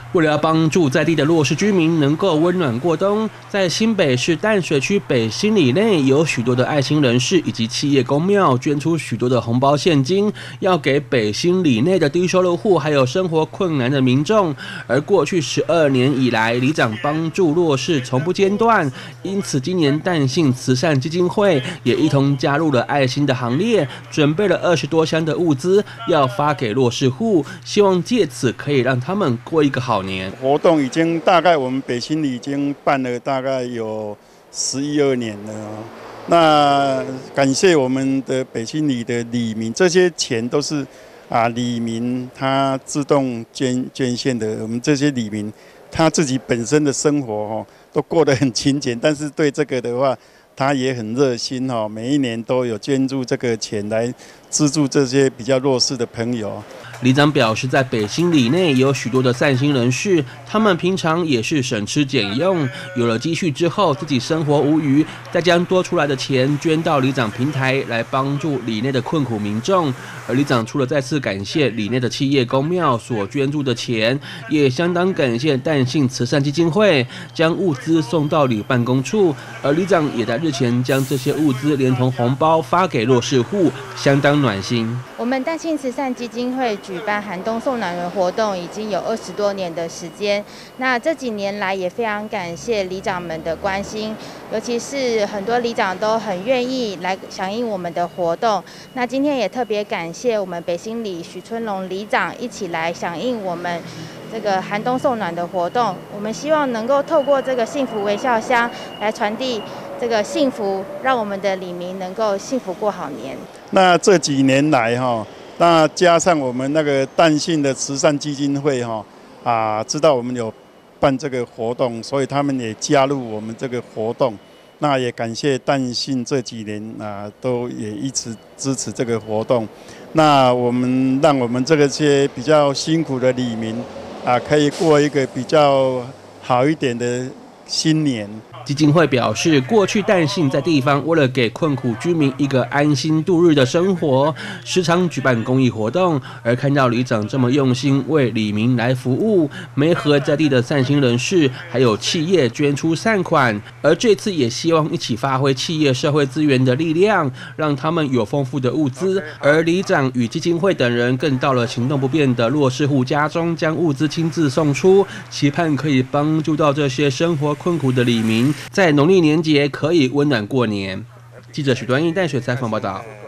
为了要帮助在地的弱势居民能够温暖过冬，在新北市淡水区北新里内有许多的爱心人士以及企业公庙捐出许多的红包现金，要给北新里内的低收入户还有生活困难的民众。而过去12年以来，里长帮助弱势从不间断，因此今年淡信慈善基金会也一同加入了爱心的行列，准备了20多箱的物资要发给弱势户，希望借此可以让他们过一个好年。 活动已经大概我们北新里已经办了大概有11、12年了。那感谢我们的北新里的里民，这些钱都是里民他自动捐献的。我们这些里民他自己本身的生活都过得很勤俭，但是对这个的话，他也很热心每一年都有捐助这个钱来资助这些比较弱势的朋友。 里长表示，在北新里内有许多的善心人士，他们平常也是省吃俭用，有了积蓄之后，自己生活无余，再将多出来的钱捐到里长平台来帮助里内的困苦民众。而里长除了再次感谢里内的企业公庙所捐助的钱，也相当感谢淡信慈善基金会将物资送到里办公处，而里长也在日前将这些物资连同红包发给弱势户，相当暖心。 我们淡信慈善基金会举办寒冬送暖人活动已经有20多年的时间，那这几年来也非常感谢里长们的关心，尤其是很多里长都很愿意来响应我们的活动。那今天也特别感谢我们北新里许春龙里长一起来响应我们这个寒冬送暖的活动。我们希望能够透过这个幸福微笑箱来传递这个幸福，让我们的里民能够幸福过好年。 那这几年来那加上我们那个淡信的慈善基金会知道我们有办这个活动，所以他们也加入我们这个活动。那也感谢淡信这几年都也一直支持这个活动。那我们让我们这些比较辛苦的里民可以过一个比较好一点的新年。 基金会表示，过去淡信在地方为了给困苦居民一个安心度日的生活，时常举办公益活动，而看到里长这么用心为里民来服务，媒合在地的善心人士还有企业捐出善款，而这次也希望一起发挥企业社会资源的力量，让他们有丰富的物资。而里长与基金会等人更到了行动不便的弱势户家中，将物资亲自送出，期盼可以帮助到这些生活困苦的里民，在农历年节可以温暖过年。记者许端义淡水采访报道。